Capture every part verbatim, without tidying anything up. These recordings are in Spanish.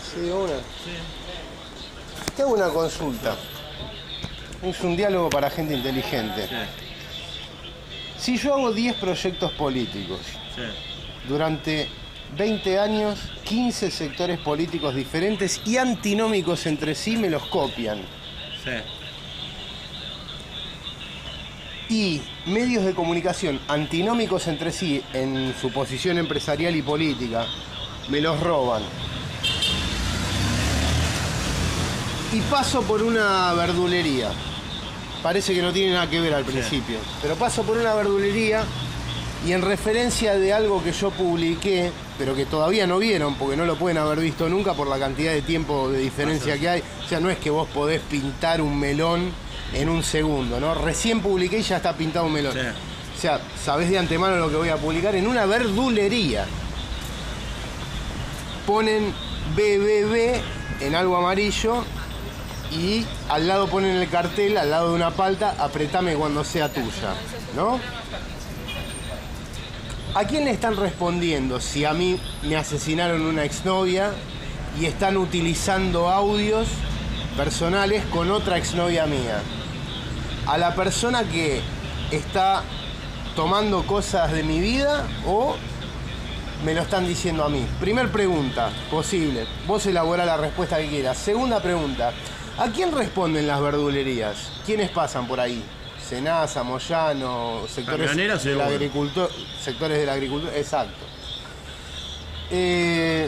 ¿Sí de una? Sí. Te hago una consulta. Es un diálogo para gente inteligente. Sí. Si yo hago diez proyectos políticos, Sí. durante veinte años, quince sectores políticos diferentes y antinómicos entre sí me los copian. Sí. Y medios de comunicación antinómicos entre sí en su posición empresarial y política me los roban. Y paso por una verdulería. Parece que no tiene nada que ver al principio, sí. Pero paso por una verdulería y en referencia de algo que yo publiqué, pero que todavía no vieron porque no lo pueden haber visto nunca por la cantidad de tiempo de diferencia que hay. O sea, no es que vos podés pintar un melón en un segundo, ¿no? Recién publiqué y ya está pintado un melón. Sí. O sea, sabés de antemano lo que voy a publicar en una verdulería. Ponen B B B en algo amarillo y al lado ponen el cartel, al lado de una palta, apretame cuando sea tuya, ¿no? ¿A quién le están respondiendo si a mí me asesinaron una exnovia y están utilizando audios personales con otra exnovia mía? ¿A la persona que está tomando cosas de mi vida o me lo están diciendo a mí? Primer pregunta, posible. Vos elaborá la respuesta que quieras. Segunda pregunta, ¿a quién responden las verdulerías? ¿Quiénes pasan por ahí? Senasa, Moyano, sectores del agricultor, sectores de la agricultura, exacto. Eh,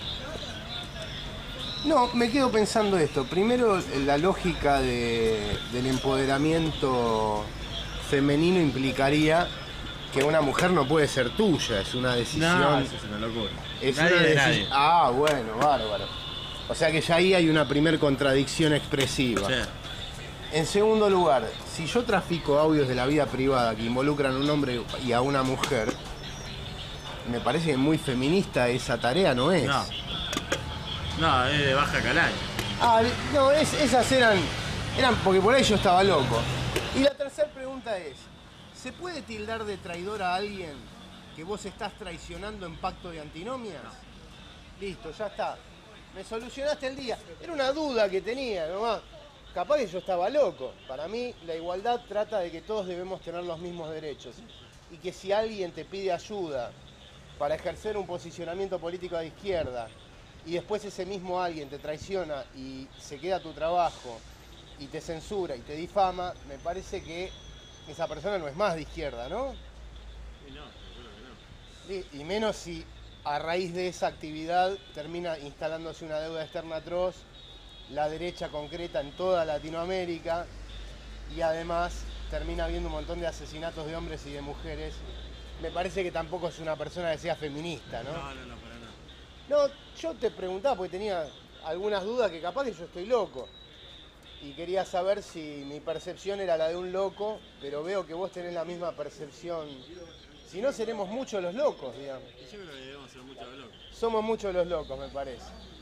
no, me quedo pensando esto. Primero, la lógica de, del empoderamiento femenino implicaría que una mujer no puede ser tuya, es una decisión. No, eso es una locura. Es nadie una de deci- nadie. Ah, bueno, bárbaro. O sea que ya ahí hay una primer contradicción expresiva. Sí. En segundo lugar, si yo trafico audios de la vida privada que involucran a un hombre y a una mujer, me parece que muy feminista esa tarea, ¿no es? No. No, es de baja calaña. Ah, no, es, esas eran, eran porque por ahí yo estaba loco. Y la tercera pregunta es, ¿se puede tildar de traidor a alguien que vos estás traicionando en pacto de antinomias? No. Listo, ya está. Me solucionaste el día. Era una duda que tenía nomás. Capaz que yo estaba loco. Para mí, la igualdad trata de que todos debemos tener los mismos derechos. Y que si alguien te pide ayuda para ejercer un posicionamiento político de izquierda y después ese mismo alguien te traiciona y se queda tu trabajo y te censura y te difama, me parece que esa persona no es más de izquierda, ¿no? Y no, seguro que no. Y, y menos si a raíz de esa actividad termina instalándose una deuda externa atroz, la derecha concreta en toda Latinoamérica y además termina habiendo un montón de asesinatos de hombres y de mujeres. Me parece que tampoco es una persona que sea feminista, ¿no? No, no, no, para nada. No, yo te preguntaba porque tenía algunas dudas que capaz que yo estoy loco. Y quería saber si mi percepción era la de un loco, pero veo que vos tenés la misma percepción. Si no, seremos muchos los locos, digamos. Y yo creo que debemos ser muchos locos. Somos muchos los locos, me parece.